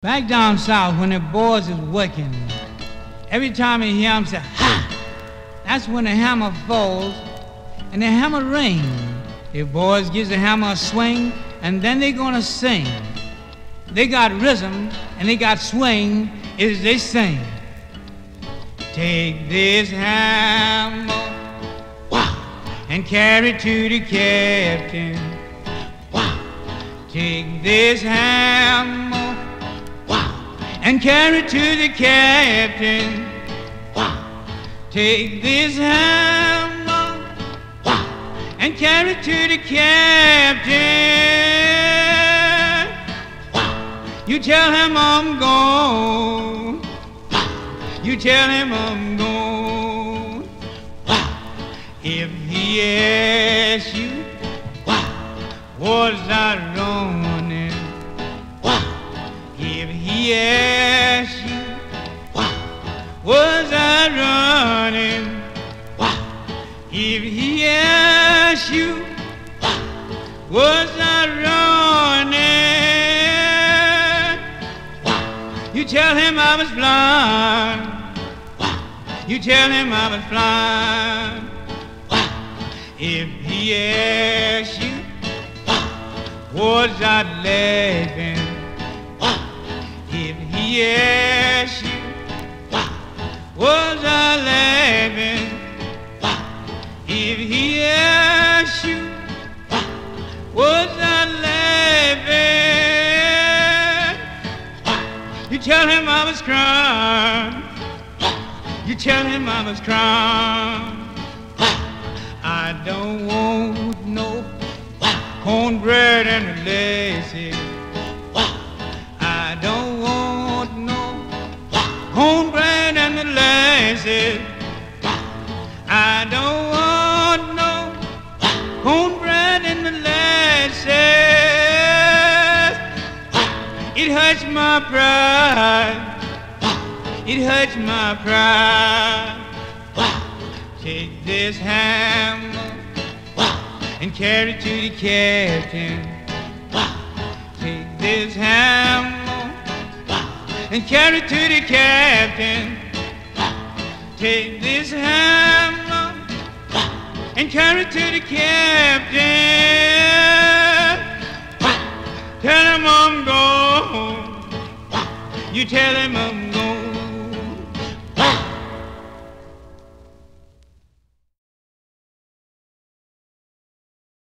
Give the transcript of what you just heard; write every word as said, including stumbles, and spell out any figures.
Back down south, when the boys is working, every time you hear them say, ha! That's when the hammer falls and the hammer rings. The boys gives the hammer a swing, and then they gonna sing. They got rhythm and they got swing as they sing. Take this hammer, wow, and carry it to the captain. Wow. Take this hammer, wow, and carry it to the captain. Wow. Take this hammer, wow, and carry it to the captain. Wow. You tell him I'm gone. Wow. You tell him I'm gone. Wow. If he asks you, wow, was I running? Wow. If he asks you, wow, was I running? Wow. If he asks you, wow, was I running? Wow. You tell him I was blind. Wow. You tell him I was blind. Wow. If he asks you, wow, was I laughing? Wow. If he asks you, wow, was I laughing? Wow. If he asks you, wow, was I laughing? Wow. You tell him I was crying. Wow. You tell him I was crying. Wow. I don't want no, wow, cornbread and laces. Wow. I don't want no, wow, cornbread and laces. Wow. I don't want no, wow, cornbread and laces. Wow. It hurts my pride. Wow. It hurts my pride. Wow. Take this hammer, wow, and carry it to the captain. Wow. Take this hammer, wow, and carry it to the captain. Wow. Take this hammer, wow, and carry it to the captain. Wow. Tell him I'm gone. Wow. You tell him I'm